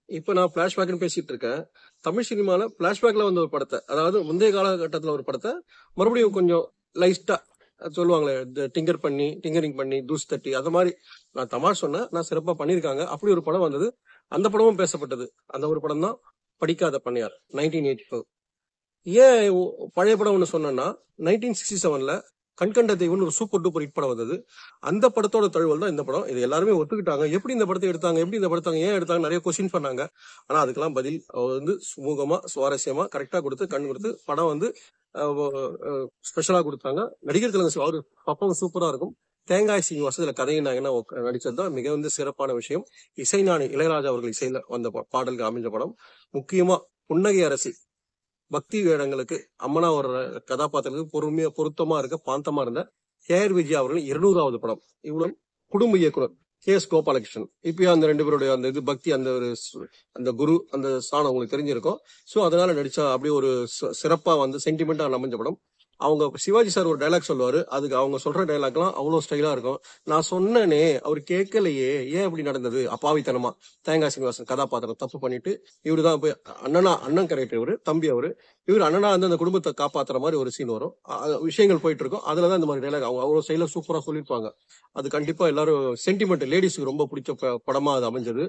இப்ப நான் பிளாஷ்பேக்னு பேசிட்டு இருக்கேன். தமிழ் சினிமால பிளாஷ்பேக்ல வந்த ஒரு படத்தை, அதாவது முந்தைய காலகட்டத்துல ஒரு படத்தை மறுபடியும் கொஞ்சம் லைட்டா சொல்லுவாங்களே, டிங்கரிங் பண்ணி தூசு தட்டி அந்த மாதிரி. நான் தமாஷ் சொன்னேன், நான் சிறப்பா பண்ணியிருக்காங்க. அப்படி ஒரு படம் வந்தது. அந்த படமும் பேசப்பட்டது. அந்த ஒரு படம் தான் படிக்காத பண்ணையார், 1984. ஏன் பழைய படம் ஒண்ணு சொன்னேன்னா, 1967ல கண்கண்ட தெய்வம்னு ஒரு சூப்பர் டூப்பர் ஹிட் படம் வந்தது. அந்த படத்தோட தழுவல் தான் இந்த படம். இது எல்லாருமே ஒத்துக்கிட்டாங்க. எப்படி இந்த படத்தை எடுத்தாங்க, எப்படி இந்த படத்தாங்க, ஏன் எடுத்தாங்க, நிறைய கொஸ்டின் பண்ணாங்க. ஆனா அதுக்கெல்லாம் பதில் அவர் வந்து சுமூகமா, சுவாரஸ்யமா, கரெக்டா கொடுத்து, கண் கொடுத்து படம் வந்து ஸ்பெஷலா கொடுத்தாங்க. நடிகர் திலகம் அவரு பப்பம் சூப்பரா இருக்கும். தேங்காய் சீனிவாசன் இதுல கதையின் நாயகனா நடிச்சது தான் மிக வந்து சிறப்பான விஷயம். இசைஞானி இளையராஜா அவர்கள் இசையில வந்த பாடலுக்கு அமைஞ்ச படம். முக்கியமா புன்னகை அரசி பக்தி வேடங்களுக்கு அம்மனா ஒரு கதாபாத்திரத்துக்கு பொருத்தமா இருக்க பாந்தமா இருந்த கேஆர் விஜயா அவர்கள் 200வது படம். இவ்வளவு குடும்ப இயக்குனர் கே.எஸ். கோபாலகிருஷ்ணன். இப்பயும் அந்த ரெண்டு பேருடைய அந்த இது பக்தி, அந்த குரு, அந்த ஸ்தானம் உங்களுக்கு தெரிஞ்சிருக்கும். சோ அதனால நடிச்சா அப்படியே ஒரு சிறப்பா வந்து சென்டிமெண்டா அமைஞ்ச படம். அவங்க சிவாஜி சார் ஒரு டைலாக் சொல்லுவாரு. அதுக்கு அவங்க சொல்ற டைலாக்லாம் அவ்வளவு ஸ்டைலா இருக்கும். நான் சொன்னனே அவர் கேட்கலையே, ஏன் இப்படி நடந்தது, அப்பாவித்தனமா தேங்காய் சீனிவாசன் கதாபாத்திரம் தப்பு பண்ணிட்டு இவருதான் போய் அண்ணன் கேரக்டர், இவரு தம்பி, இவர் அண்ணனா வந்து அந்த குடும்பத்தை காப்பாத்துற மாதிரி ஒரு சீன் வரும். விஷயங்கள் போயிட்டு இருக்கும். அதுலதான் இந்த மாதிரி டைலாக் அவங்க அவ்வளவு ஸ்டைலா சூப்பரா சொல்லியிருப்பாங்க. அது கண்டிப்பா எல்லாரும் சென்டிமெண்ட் லேடிஸ்க்கு ரொம்ப பிடிச்ச படமா அது அமைஞ்சது.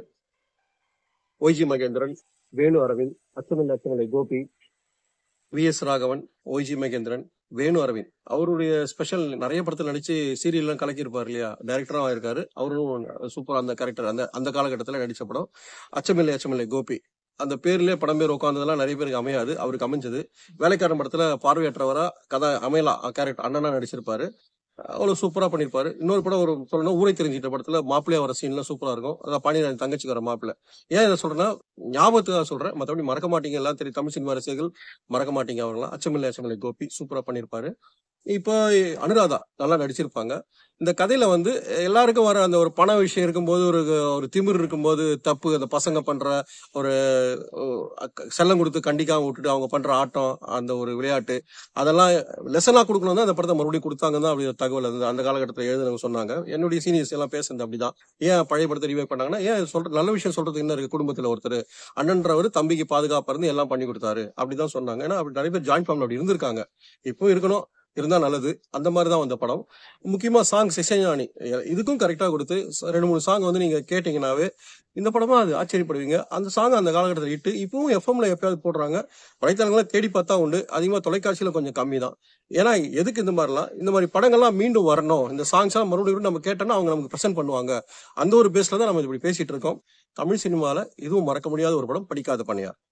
Y G Mahendran, Venu Aravind, Achamalai Gopi, V S. Raghavan, Y G Mahendran, Venu Aravind. அவருடைய ஸ்பெஷல் நிறைய படத்தில் நடிச்சு சீரியல் எல்லாம் கலக்கியிருப்பாரு இல்லையா, டைரக்டரா இருக்காரு. அவரும் சூப்பரா அந்த கேரக்டர் அந்த காலகட்டத்தில் நடிச்ச படம். அச்சமில்லை கோபி. அந்த பேர்லயே படம் பேர் உட்காந்ததெல்லாம் நிறைய பேருக்கு அமையாது, அவருக்கு அமைஞ்சது. வேலைக்காரன் படத்துல பார்வையற்றவரா கதை அமையலா கேரக்டர் அண்ணனா நடிச்சிருப்பாரு. அவ்வளவு சூப்பரா பண்ணிருப்பாரு. இன்னொரு படம் ஒரு சொல்லணும், ஊரை தெரிஞ்சிட்ட படத்துல மாப்பிள்ளையா வர சீன் எல்லாம் சூப்பரா இருக்கும். அதான் பாண்டியராஜன் தங்கச்சிக்கு வர மாப்பிள்ளை. ஏன் இதை சொல்றேன்னா, ஞாபகத்துக்காக சொல்றேன், மற்றபடி மறக்க மாட்டீங்க. எல்லாம் தெரியும், தமிழ் சினிமா ரசிகர்கள் மறக்க மாட்டீங்க அவங்களாம். அச்சமில்லை கோபி சூப்பரா பண்ணிருப்பாரு. இப்ப அனுராதா நல்லா நடிச்சிருப்பாங்க. இந்த கதையில வந்து எல்லாருக்கும் வர அந்த ஒரு பண விஷயம் இருக்கும்போது, ஒரு திமிர் இருக்கும்போது, தப்பு அந்த பசங்க பண்ற ஒரு செல்லம் கொடுத்து கண்டிக்காம விட்டுட்டு அவங்க பண்ற ஆட்டம், அந்த ஒரு விளையாட்டு, அதெல்லாம் லெசனா கொடுக்கணும் தான் அந்த படத்தை மறுபடியும் கொடுத்தாங்க தான் அப்படி ஒரு தகவல் அந்த காலகட்டத்தில் எழுதுனவங்க சொன்னாங்க. என்னுடைய சீனியர்ஸ் எல்லாம் பேசுறது அப்படிதான். ஏன் பழைய படத்தை ரிவைவ் பண்ணாங்கன்னா, ஏன் சொல்ற நல்ல விஷயம் சொல்றது என்ன இருக்கு, குடும்பத்துல ஒருத்தர் அண்ணன்றவர் தம்பிக்கு பாதுகாப்பா இருந்து எல்லாம் பண்ணி கொடுத்தாரு அப்படிதான் சொன்னாங்க. ஏன்னா அப்படி நிறைய பேர் ஜாயிண்ட் ஃபேமிலி அப்படி இருந்திருக்காங்க. இப்போ இருக்கணும், இருந்தா நல்லது. அந்த மாதிரிதான் வந்த படம். முக்கியமா சாங் இசைஞானி இதுக்கும் கரெக்டா கொடுத்து 2-3 சாங் வந்து நீங்க கேட்டீங்கன்னாவே இந்த படமா அது ஆச்சரியப்படுவீங்க. அந்த சாங் அந்த காலகட்டத்தில் இட்டு இப்பவும் எஃப்எம்ல எப்பயாவது போடுறாங்க. வலைத்தளங்களை தேடி பார்த்தா உண்டு. அதிகமா தொலைக்காட்சியில கொஞ்சம் கம்மி தான். ஏன்னா எதுக்கு இந்த மாதிரி படங்கள்லாம் மீண்டும் வரணும், இந்த சாங்ஸ் எல்லாம் மறுபடியும் நம்ம கேட்டோம்னா அவங்க நமக்கு பிரசன்ட் பண்ணுவாங்க. அந்த ஒரு பேஸ்ல தான் நம்ம இப்படி பேசிட்டு இருக்கோம். தமிழ் சினிமால இதுவும் மறக்க முடியாத ஒரு படம் படிக்காத பண்ணையார்.